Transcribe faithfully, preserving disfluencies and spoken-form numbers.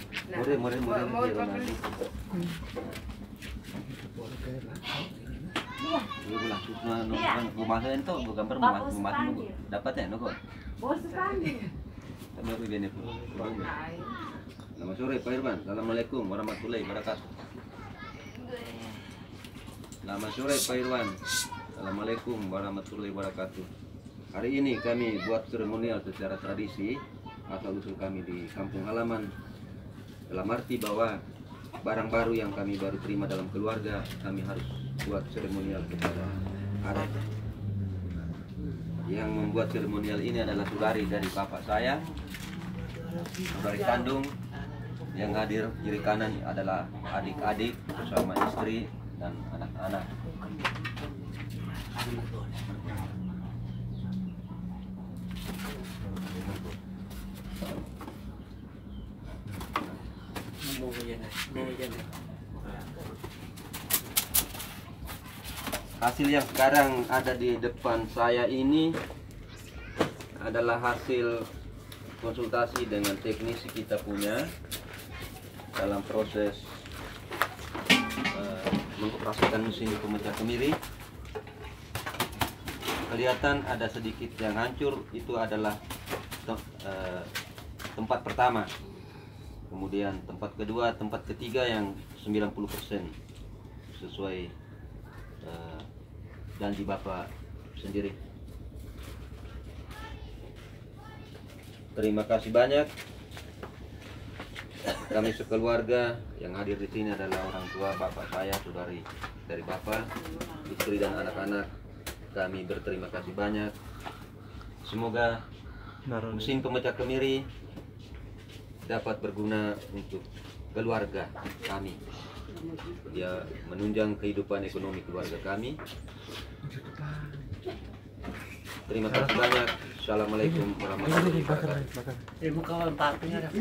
Murid, murid, murid. Mau pakai. Ibu lah, susna nungguan rumah saya itu gambar rumah rumah nunggu dapat ya nunggu. Bos sekali. Tapi aku begini pun. Selamat sore Pak Irwan. Assalamualaikum warahmatullahi wabarakatuh. Selamat sore Pak Irwan. Assalamualaikum warahmatullahi wabarakatuh. Hari ini kami buat seremonial secara tradisi asal usul kami di kampung halaman. Dalam arti bahwa barang baru yang kami baru terima dalam keluarga kami harus buat seremonial kepada adat. Yang membuat seremonial ini adalah saudari dari bapak saya, saudari kandung. Yang hadir kiri kanan adalah adik-adik bersama istri dan anak-anak. Hasil yang sekarang ada di depan saya ini adalah hasil konsultasi dengan teknisi kita punya dalam proses uh, mengoperasikan mesin pemecah kemiri. Kelihatan ada sedikit yang hancur, itu adalah te uh, tempat pertama. Kemudian tempat kedua, tempat ketiga yang sembilan puluh persen sesuai uh, janji Bapak sendiri. Terima kasih banyak. Kami sekeluarga yang hadir di sini adalah orang tua bapak saya, saudari dari bapak, istri dan anak-anak. Kami berterima kasih banyak. Semoga mesin pemecah kemiri dapat berguna untuk keluarga kami. Dia menunjang kehidupan ekonomi keluarga kami. Terima kasih banyak. Assalamualaikum warahmatullahi wabarakatuh.